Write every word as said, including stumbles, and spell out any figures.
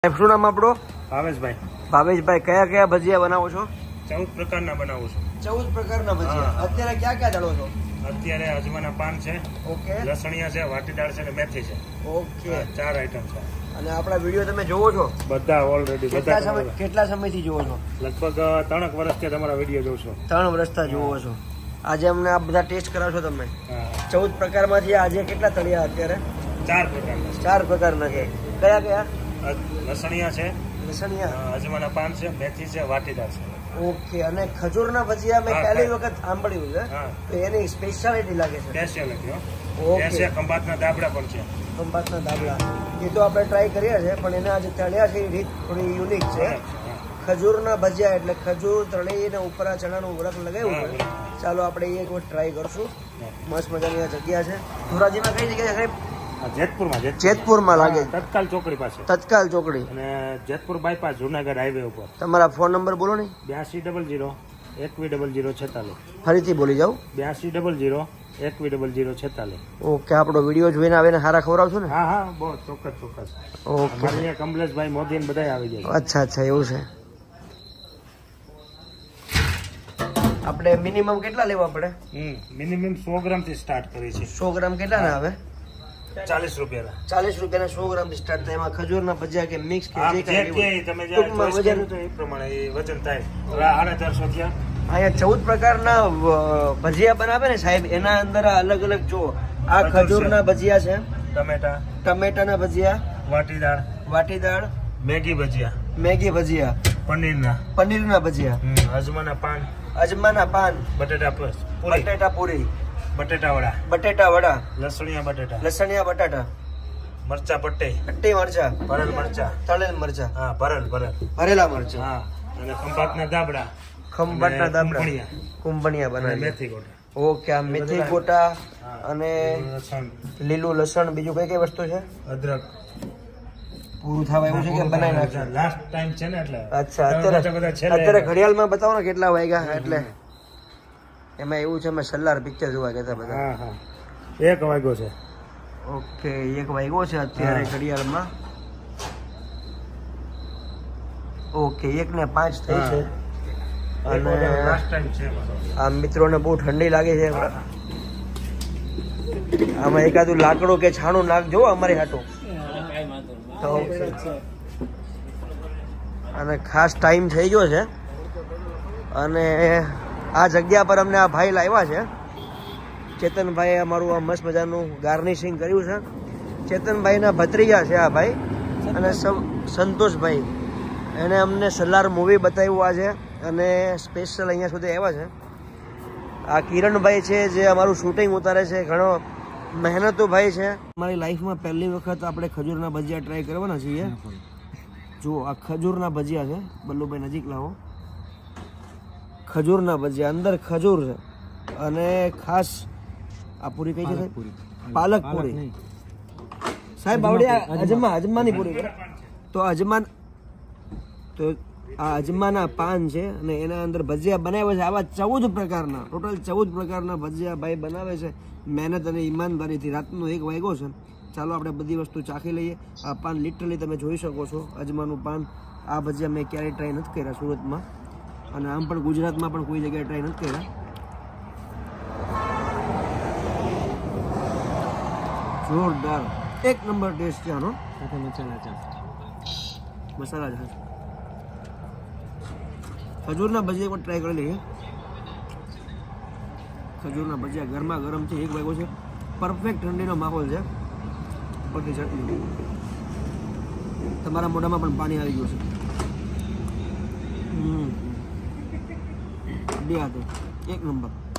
શું નામ આપણો? ભાવેશભાઈ. ભાવેશભાઈ, કયા કયા ભજીયા બનાવો છો? ચૌદ પ્રકારના બનાવું છું. ચૌદ પ્રકારના ભજીયા. અત્યારે ક્યાં ક્યાં ચાલો છો? અત્યારે અજમાના પાન છે, ઓકે, લસણિયા છે, વાટીદાળ છે અને મેથી છે. ઓકે, ચાર આઈટમ છે. અને આપણા વિડીયો તમે જોવો છો? બધા ઓલરેડી કેટલા બધા સમય કેટલા સમયથી જોવો છો? લગભગ ત્રણક વર્ષથી તમારા વિડીયો જોઉં છું. ત્રણ વર્ષથી જોવો છો. આજે અમને આ બધા ટેસ્ટ કરાવશો તમે? હા. ચૌદ પ્રકારમાંથી આજે કેટલા તળિયા? અત્યારે ચાર પ્રકારના છે. ચાર પ્રકારના છે. કયા કયા? લસણિયા છે, લસણિયા, અજમાના પાન છે, મેથી છે, વાટીદાળ છે. ઓકે. અને ખજૂરના ભજીયા મેં પહેલી વખત સાંભળ્યું છે, હા. તો એની સ્પેશિયાલિટી લાગે છે. સ્પેશિયલ છે. ઓકે. છે ખંભાતના દાબડા પણ છે. ખંભાતના દાબડા એ તો આપણે ટ્રાય કર્યા છે, પણ એના આજે તળ્યા છે એ રીત થોડી યુનિક છે. ખજૂરના ભજીયા એટલે ખજૂર તળીને ઉપર આ ચણાનું વરખ લગાવ્યું છે. ચાલો આપણે એક વખત ટ્રાય કરશું. મસ્ત મજાની આ જગ્યા છે. ધોરાજીમાં કઈ જગ્યા છે? જેતપુરમાં. જેતપુરમાં લાગે. તત્કાલ ચોકડી પાસે. તત્કાલ ચોકડી અને જેતપુર બાયપાસ જુનાગઢ હાઈવે ઉપર. તમારા ફોન નંબર બોલો ને. બ્યાસી ડબલ જીરો એકવી ડબલ જીરો છેતાલીસ. ફરીથી બોલી જાઉં. બ્યાસી ડબલ જીરો એકવી ડબલ જીરો છેતાલીસ. ઓકે. આપણો વિડીયો જોઈને આવીને હારા ખવડાવશો ને? હા હા, બહુ ચોક્કસ ચોક્કસ. ઓકે. અહીંયા કમલેશભાઈ મોદી ને બધા આવી જાય. અચ્છા અચ્છા, એવું છે. આપણે મિનિમમ કેટલા લેવા પડે? હમ મિનિમમ સો ગ્રામ થી સ્ટાર્ટ કરી છે. સો ગ્રામ કેટલા ના આવે? ચાલીસ રૂપિયા. ચાલીસ રૂપિયા સો ગ્રામ થી સ્ટાર્ટ થાય. એમાં ખજૂરના ભજીયા કે મિક્સ કે જે તમે ટૂંકમાં વજન એ પ્રમાણે વજન થાય. સાડા ચારસો થયા. અહીંયા ચૌદ પ્રકારના ભજીયા બનાવે ને સાહેબ, એના અંદર અલગ અલગ જો આ ખજૂરના ભજીયા છે, ટમેટા ટમેટાના ભજીયા, વાટીદાળ વાટીદાળ, મેગી ભજીયા, મેગી ભજીયા, પનીરના પનીરના ભજીયા, અજમાના પાન, અજમાના પાન, બટેટા પૂરી, બટેટા પૂરી, બટેટા વડા, બટેટા વડા, લસણિયા બટેટા, લસણિયા બટાટા, મરચા પટ્ટી, પટ્ટી મરચા, ભરેલ મરચા, તળેલ મરચા, હા ભરેલ ભરેલ ભરેલા મરચા, હા, અને ખંભાતના દાબડા, ખંભાતના દાબડા, કુંભણિયા બનાવી, મેથી ગોટા. ઓકે. આ મેથી ગોટા અને લીલું લસણ, બીજું કઈ કઈ વસ્તુ છે? અદરક. પૂરું થવા એવું છે કે બનાવી નાખશે? લાસ્ટ ટાઈમ છે ને એટલે. અચ્છા. અત્યારે અત્યારે ઘડિયાળમાં બતાવો ને કેટલા વાગ્યા. એટલે એમાં એવું છે અમે સલ્લાર પિક્ચર જોવા ગયા બધા. હા હા, એક વાગ્યો છે. ઓકે, એક વાગ્યો છે અત્યારે ઘડિયાળમાં. ઓકે, એક ને પાંચ થઈ છે. અને આ મિત્રોને બહુ ઠંડી લાગે છે. આમાં એકાદું લાકડું કે છાણું નાખજો અમારી હાટું. અને ખાસ ટાઈમ થઈ ગયો છે. અને આ જગ્યા પર અમને આ ભાઈ લાવ્યા છે. ચેતનભાઈ અમારું આ મસ્ત મજાનું ગાર્નિશિંગ કર્યું છે. ચેતનભાઈના ભત્રીજા છે આ ભાઈ. અને સંતોષભાઈ, એને અમને સલાર મૂવી બતાવ્યું આજે, અને સ્પેશિયલ અહીંયા સુધી આવ્યા છે. આ કિરણભાઈ છે જે અમારું શૂટિંગ ઉતારે છે. ઘણો મહેનતુ ભાઈ છે. મારી લાઈફમાં પહેલી વખત આપણે ખજૂરના ભજીયા ટ્રાય કરવાના છીએ. જો આ ખજૂરના ભજીયા છે. બલ્લુભાઈ નજીક લાવો. ખજૂરના ભજીયા, અંદર ખજૂર છે. અને ખાસ આ પૂરી કઈ છે? પાલક પૂરી. સાહેબ આવડે અજમા અજમાની પૂરી. તો અજમા તો આ અજમાના પાન છે અને એના અંદર ભજીયા બનાવે છે. આવા ચૌદ પ્રકારના, ટોટલ ચૌદ પ્રકારના ભજીયા ભાઈ બનાવે છે. મહેનત અને ઈમાનદારીથી. રાતનો એક વાગ્યો છે. ચાલો આપણે બધી વસ્તુ ચાખી લઈએ. આ પાન લિટરલી તમે જોઈ શકો છો, અજમાનું પાન. આ ભજીયા મેં ક્યારેય ટ્રાય નથી કર્યા સુરતમાં, અને આમ પણ ગુજરાતમાં પણ કોઈ જગ્યાએ ટ્રાય નથી કર્યા. જોરદાર, એક નંબર ટેસ્ટ છે આનો. મસાલા છે. ખજૂરના ભજીયા પણ ટ્રાય કરી લઈએ. ખજૂરના ભજીયા ગરમા ગરમ છે. એક વાગ્યો છે. પરફેક્ટ ઠંડીનો માહોલ છે. ઉપરથી ચટણી. તમારા મોઢામાં પણ પાણી આવી ગયું છે. હમ બે હાથે એક નંબર.